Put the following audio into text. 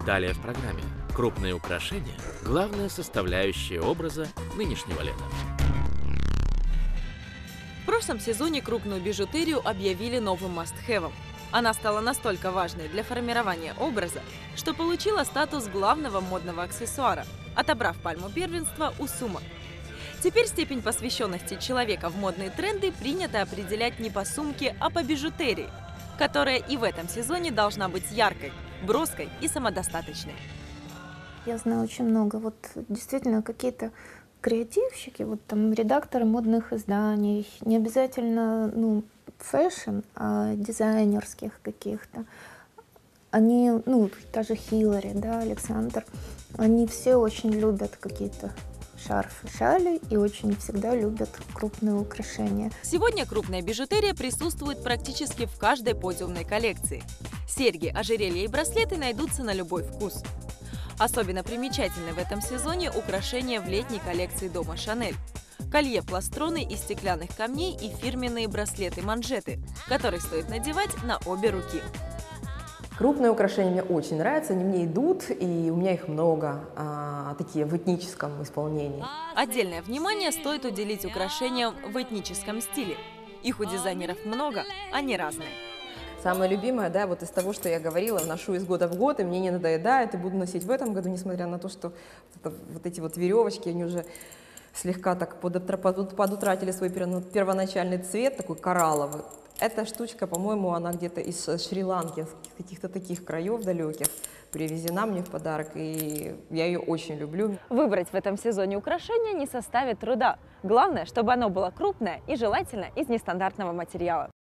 Далее в программе крупные украшения – главная составляющая образа нынешнего лета. В прошлом сезоне крупную бижутерию объявили новым must-have'ом. Она стала настолько важной для формирования образа, что получила статус главного модного аксессуара, отобрав пальму первенства у сумок. Теперь степень посвященности человека в модные тренды принято определять не по сумке, а по бижутерии, которая и в этом сезоне должна быть яркой, броской и самодостаточной. Я знаю очень много, вот действительно какие-то креативщики, вот там редакторы модных изданий, не обязательно, фэшн, а дизайнерских каких-то. Они, та же Хиллари, да, Александр, они все очень любят какие-то шарфы, шали и очень всегда любят крупные украшения. Сегодня крупная бижутерия присутствует практически в каждой подиумной коллекции. Серьги, ожерелья и браслеты найдутся на любой вкус. Особенно примечательны в этом сезоне украшения в летней коллекции дома Шанель. Колье-пластроны из стеклянных камней и фирменные браслеты-манжеты, которые стоит надевать на обе руки. Крупные украшения мне очень нравятся, они мне идут, и у меня их много, такие в этническом исполнении. Отдельное внимание стоит уделить украшениям в этническом стиле. Их у дизайнеров много, они разные. Самое любимое, да, вот из того, что я говорила, ношу из года в год, и мне не надоедает, и буду носить в этом году, несмотря на то, что вот эти вот веревочки, они уже слегка так подутратили свой первоначальный цвет, такой коралловый. Эта штучка, по-моему, она где-то из Шри-Ланки, с каких-то таких краев далеких, привезена мне в подарок, и я ее очень люблю. Выбрать в этом сезоне украшение не составит труда. Главное, чтобы оно было крупное и желательно из нестандартного материала.